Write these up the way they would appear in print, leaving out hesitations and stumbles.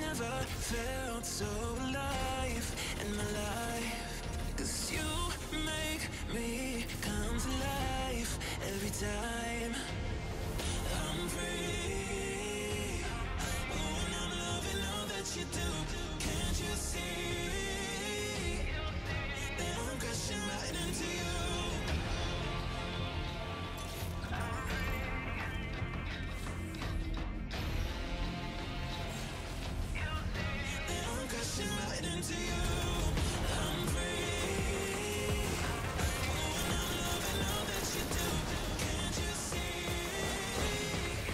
never felt so alive in my life. 'Cause you make me come to life every time I'm free. Oh, and I'm loving all that you do. Can't you see that I'm crashing right into you? That I'm crashing right into you. I'm free. Oh, and I'm loving all that you do. Can't you see?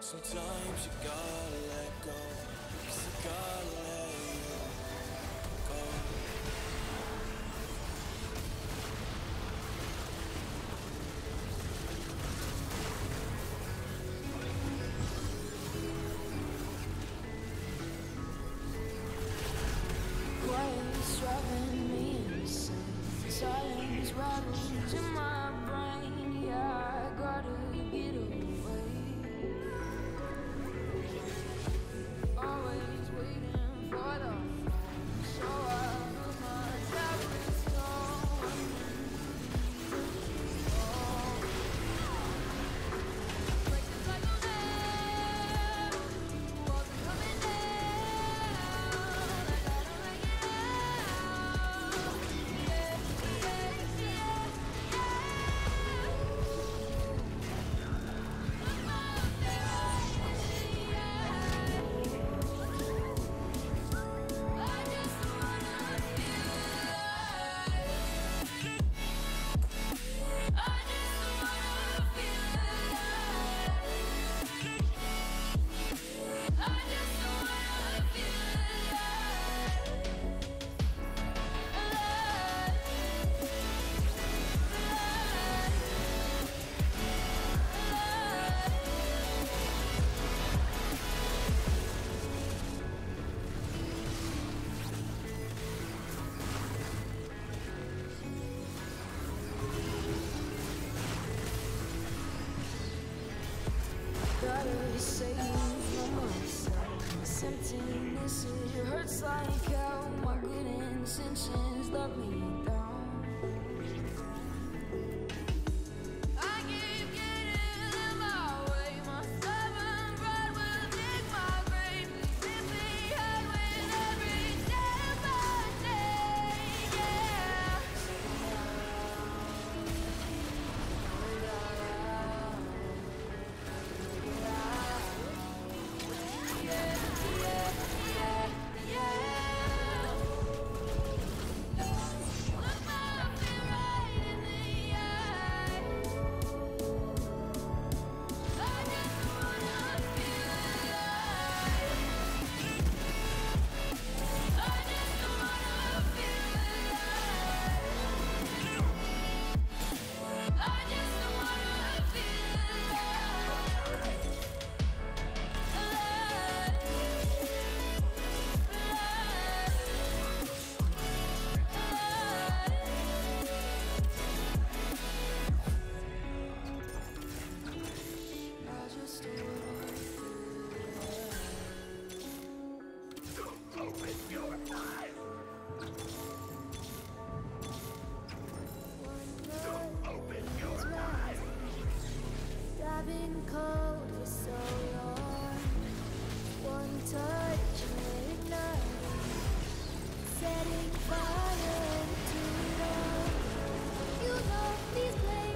Sometimes you gotta let go, 'cause I gotta let you go. Quiet's driving me insane. Silence rattles in my brain. Yeah, I gotta get away. Always waiting for the phone, so I put my tablets on. Like the cycle now, wasn't coming down. I gotta make it out. Yeah, yeah, yeah, yeah. Look my right in the eye. I just wanna feel alive. I just wanna feel alive. I just wanna feel gotta save from myself. This emptiness, it hurts like hell. My good intentions let me down. I keep getting in my way. My stubborn pride will dig my grave. Leave me behind with every step I take. Yeah. I've been cold for so long. One touch and ignite, setting fire to love. You know these places.